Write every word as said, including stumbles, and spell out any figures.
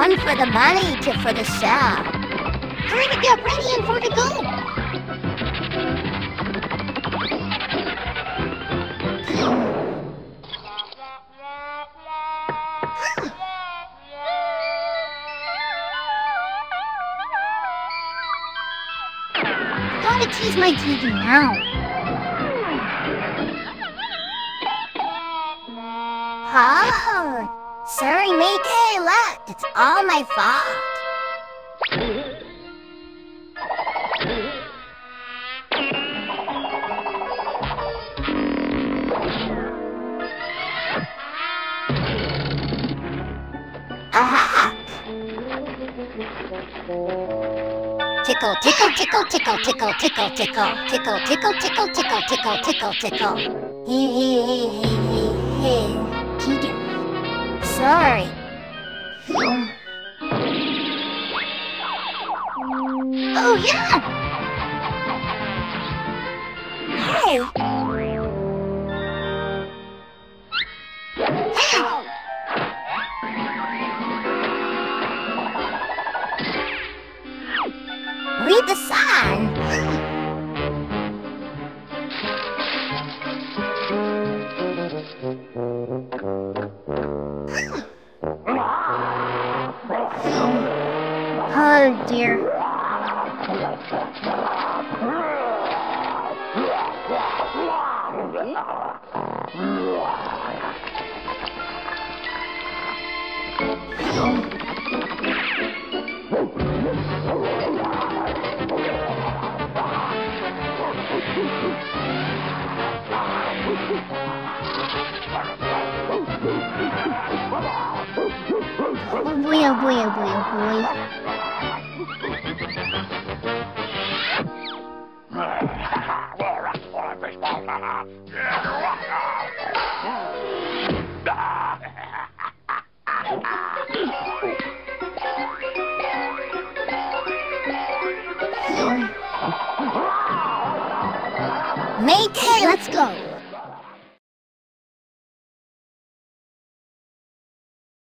run for the money to for the shop. Hurry to get ready and for the go. Gotta tease my Teegan now. Oh, sorry, Mikayla. It's all my fault. Ah! Tickle, tickle, tickle, tickle, tickle, tickle, tickle, tickle, tickle, tickle, tickle, tickle, tickle, tickle. Hey, hey, hey, hey, hey, hey, Teegan. Sorry. Oh yeah. Hey. Ow. Read the sign. Oh dear. Oh boy, oh boy, oh boy, oh boy. Mikayla, let's go.